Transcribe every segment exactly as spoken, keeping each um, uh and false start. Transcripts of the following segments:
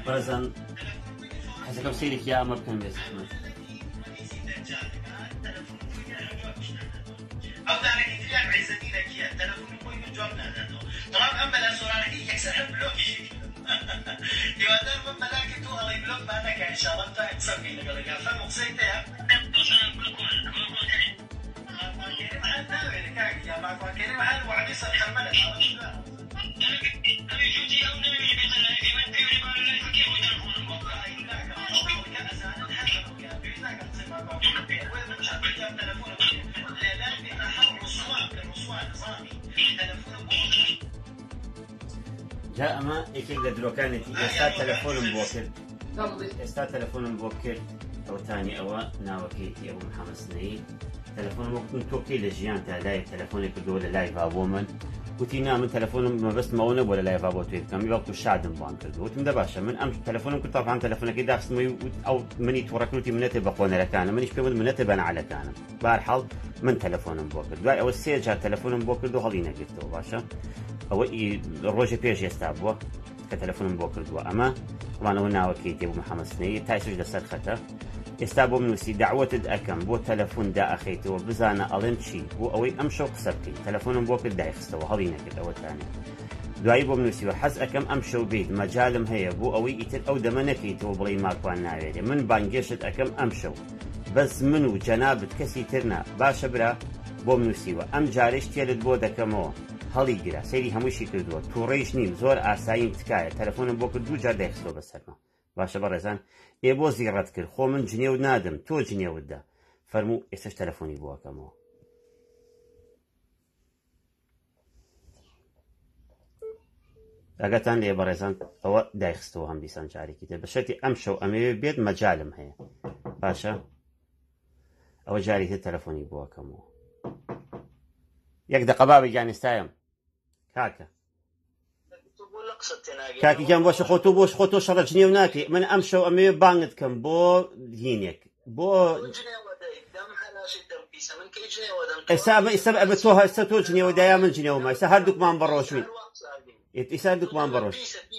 بەزان حەزەکەم سەیرێکی ئامە بکەم بێت او دارك تريان عزتي لك يا تلفون كوي من جواب نادو طبعا اما لا سؤال يكسر بلوك شيء يا دار من ملاك تو الله بلوك ما لك ان شاء الله انت تسوي لك لك فمقصيته يا يا ما كان معاه وعد يصير حمله جا ئەمە یەکێک لە درۆکانێتی ئێستا تەلەفۆنم بۆ کرد ئێستا تەلەفۆنم بۆ کرد ئەوتانی ئەوە ناوەکەیەتی ئەو محەمەسنەیی تەلەفۆن وەکتون تۆکەی لە ژیان تا لای تەلەفۆنێک کردەوە لە لای بۆ من وتی نا من تەلەفۆنم مەبەستمەوە نەبووە لە لای بۆ توێ بکەم وەختو شادم بوان کرد وتم دە باشە من ئەم تەلەفۆنم کرد تاپان تەلەفۆنەکەی داخستمەوەی ئەو منی تووڕەکەوتی منەتێ بە خۆنەرەکانە منیش پێ وت منەتە بە نەعەلەکانم بەهەرحاڵ من تەلەفۆنم بۆ کرد دوای ئەوە سێ جار تەلەفۆنم بۆ کرد و هەڵی نەگرتەوە باشە ئەوە ڕۆژە پێش ئێستا بووە کە تەلەفۆنم بۆ کردووە ئەمە وانەوە ناوەکەی تێ بوو محەمەسنەیی تایسش لەسەر خەتە ئێستا بۆ منووسی داوەتت ئەەکەم بۆ تەلەفۆن دائەخەیتەوە بزانە ئەڵێن چی بۆ ئەوەی ئەم شەو قسە بکەین تەلەفۆنم بۆ کرد دایخستەوە هەڵی نەکرد ئەوەتانێ دوایی بۆ منووسیوە حەز ئەەکەم ئەم شەو بیت مەجالم هەیە بۆ ئەوەی ئیتر ئەو دەمە نەکەیتەوە بڵێی ماکوان ناوێرێ من بانگێشت ئەەکەم ئەم شەو بەس من و جەنابت کەسی ترنا باشە برا بۆ منووسیوە ئەم جارش تێرت بۆ دەکەمەوە هەڵی گرە سەیری هەمووشی کردووە تووڕێیش نیم زۆر ئاساییم تکایە تەلەفۆنم بۆ کرد دوو جار دایخستەوە بەسەرمە باشە بەڕێزان ئێ بۆ زیڕەت کرد خۆ من جنێو نادم تۆ جنێوتدا فەرموو ئێستش تەلەفۆنی بۆ ئەکەمەوە ئەگەتان لێ بەڕێزان ئەوە دایخستەوە هەم دیسان جارێکی تر بەشەتی ئەم شەو ئەمەوێ بێت مەجالم هەیە باشە ئەوە جاری تر تەلەفۆنی بۆ ئەکەمەوە یەک دقە بابی گیانستایم کاکە کاکی گیان باشە خۆ تۆ بۆش خۆ تۆ شەڕە جنێو ناکەی من ئەم شەو ئەمەوێ بانگت کەم بۆ هینێک بۆ ئێستا ئێستا ئەبێت تۆ هەستا تۆ جنێوەدایە من جنێومە ئێستا هەردووکمان بەڕۆژوین ئێستا هەردووکمان بەڕۆژ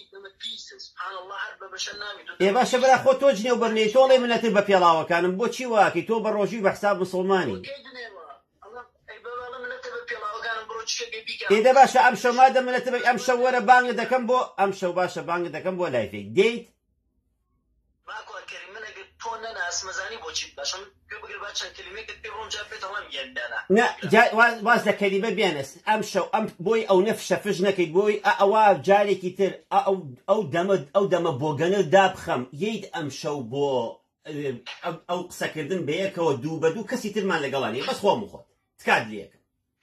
ئێ باشە برا خۆ تۆ جنێو بەرنێ تۆڵێ منەتر بە پێڵاوەکانم بۆچی واکەی تۆ بەڕۆژوی بە حساب موسڵمانی ئێدە باشە ئەم شەو مادە منەتە ئەم شەو وەرە بانگە دەکەم بۆ ئەم شەو باشە بانگە دەکەم بۆ لایفێک دێیت واز لە کەلیمە بێنس ئەم شەو ئەم بۆی ئەو نەفشە فژ نەکەیت بۆی ئەوە جارێکی تر ئەو دەمە ئەو دەمە بۆگەنە دابخەم یەیت ئەم شەو بۆ ئەو قسەکردن بەیەکەوە دوو بە دوو کەسی ترمان لەگەڵانی بەس خۆم خۆت تکات لێکم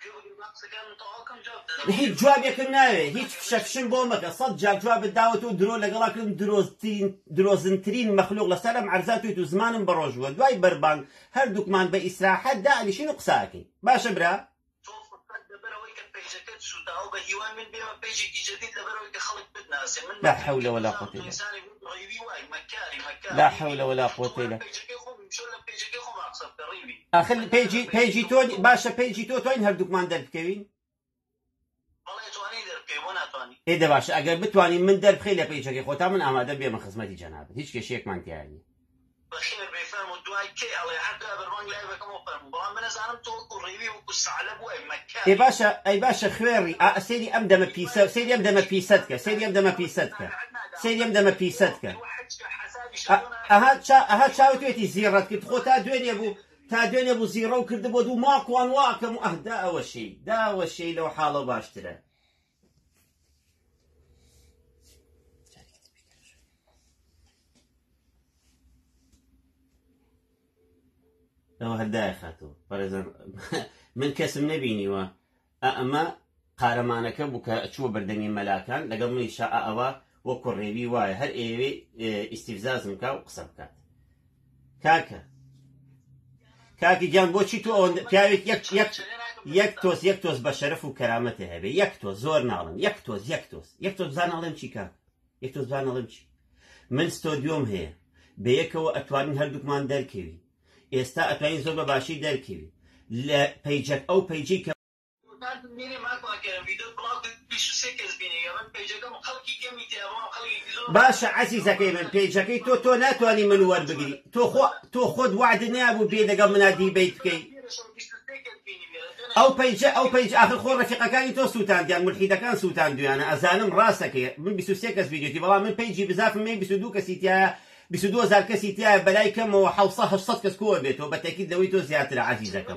هیچ جوابێکم ناوێ هیچ فشەفشن بۆ مەکە سەد جار جوابت داوەتەوە درۆ لەگەڵاکردم درۆزنترین مەخلوق لەسەرم عەرزان توێت و زمانم بەڕۆژووە دوای بەربانگ هەردووکمان بە ئیسراحەت دانیشین و قساکەین باشە برا لا حول ولا قوة إلا لا حول ولا قوة إلا آخر بيجي بيجي تو باشا بيجي تو توين هەردووکمان دەربکەوین ئێدە باشە ئەگەر بتوانین من دەربخەی لە پێیجەکەی خۆتا من ئامادە بێمە خزمەتی جەنابەت هیچ کێشەیەکمان تیایە نیە ئێ باشە ئەی باشە خوێڕی سەیری ئەم دەمە پیسە سەیری ئەم دەمە پیسەت کە سەیری ئەم دەمە پیسەت کە سەیری ئەم دەمە پیسەت کە ئەها چاوت توێتی زیڕەت کرد خۆ تا دوێنێ بوو تا دوێنێ بوو زیڕە و کردبووە دوو ماکوان واکەم و ئەه دا ئەوەشەی دا ئەوەشەی لەو حاڵە باشترە ئەوە هەردایە خاتەوە بەڕێزان من کەسم نەبینیوە ئەمە قارەمانەکە بوو کە چووە بەردەمی مەلاکان لەگەڵ منی شا ئەوە وەکو ڕێوی وایە هەر ئێوێ ئیستیفزازم کا و قسە بکات کاکە کاکی گیان بۆچی تۆ پیاوێک یەک تۆز یەک تۆز بە شەرەف و کەرامەتە هەبێ یەک تۆز زۆر ناڵم یەک تۆز یەک تۆز یەک تۆز بزان ناڵێم چی کاک یەک تۆز بزان ناڵێم چی من ستۆدیۆم هەیە بەیەکەوە ئەتوانین هەردووکمان دەرکەوین ئێستا ئەتوانین زۆر بە باشی دەرکەوین لە پەیجەک ئەو پەیجەی کە باشە عەزیزەکەی من پێیجەکەی تۆ تۆ ناتوانانی من وەربگری تۆ خۆ تۆ خۆت وعدت نەبوو بێ لەگەڵ منا دیبەیت بکەیت ئەو پەیجە ئەو پەیج ئاخر خۆ ڕەفیقەکانی تۆ سووتاندیان مولحیدەکان سووتاندویانە ئەزانم ڕاستەکەی من بیست و سێ کەس ڤیدیۆتی بەڵام من پەیجی بزافم مێ بیست و دوو کەسی تایە بیست و دوو هەزار کەسی تایە بەلای کەمەوە حەوت هەشت کەس کۆوە بێتەوە بە تەکید لەوەی تۆ زیاترە عەزیزەکەم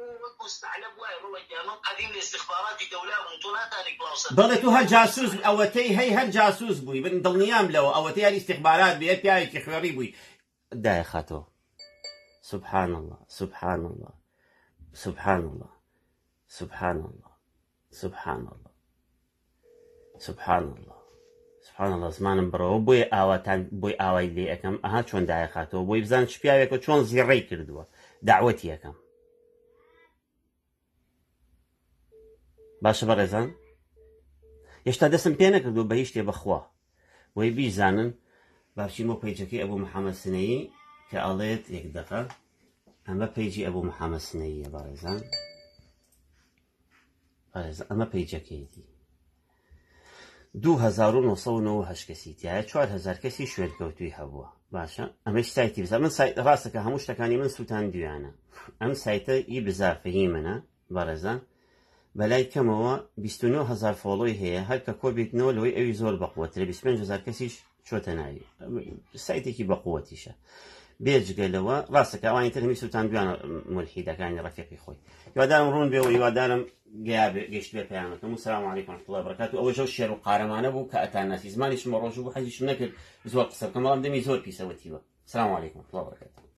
بەڵێ تو هەر جاسوس ئەوەتەی هەی هەر جاسوس بووی من دڵنیام لەوە ئەوەتەی یاری استیخبارات بێ پیاوێکی خوێڕی بووی دایە خاتەوە سبحان الله سبحان الله سبحان الله سبحان الله سبحان الله سبحان الله سبحان الله زمانم بڕەوە بۆی ئاواتان بۆی ئاوای لێ ئەەکەم ئەها چۆن دایە خاتەوە بۆی بزان چ پیاوێکە چۆن زیڕەی کردووە داوەتی یەکەم باشە بەڕێزان هێشتا دەستم پێ نەکردو بە هیچ شتێ بەخوا وەی بیزانن باشیمە پەیجەکەی ئەبوو محەممەد سنەیی کە ئەڵێت یەک دەقە ئەمە پەیجی ئەبوو محەممەد سنەییە بەڕێزان ئەمە پەیجەکەیەتی دوو هەزار و نۆ سەد و نۆ هەشت کەسی تایە چوار هەزار کەسی شوێنکەوتووی هەبووە باشە ئەمەش سایتی بزار من ڕاستەکە هەموو شتەکانی من سووتاندویانە ئەم سایتە ئی بزارفەهی منە بەڕێزان بەلای کەمەوە بیست و نۆ هەزار فۆڵۆی هەیە هەر کە کۆبێتنەوە لەوەی ئەوی زۆر بەقووەترە بیست و پێنج هەزار کەسیش چۆتە ناوی سایتێکی بەقووەتیشە بێجگەلەوە ڕاستەکە ئەوانی تر هەمی سووتاندویانە مولحیدەکانی ڕەفیقی خۆی هیوادارم ڕوون بێ و هیوادارم گەشت بێ پەیامەکەم و سەلام عەلەیکوم ورحمەتوڵڵاهی وبەرەکاتوه ئەوە ژەو شێر و قارەمانە بوو کە ئەتاناسی زمانیشم ڕۆژ بوو حەزیشم نەکرد زۆر قسە بکەم بەڵام دەمی زۆر پیسەوەتیوە سەلام عەلەیکوم ورحمەتوڵڵاهی وبەرەکاتوه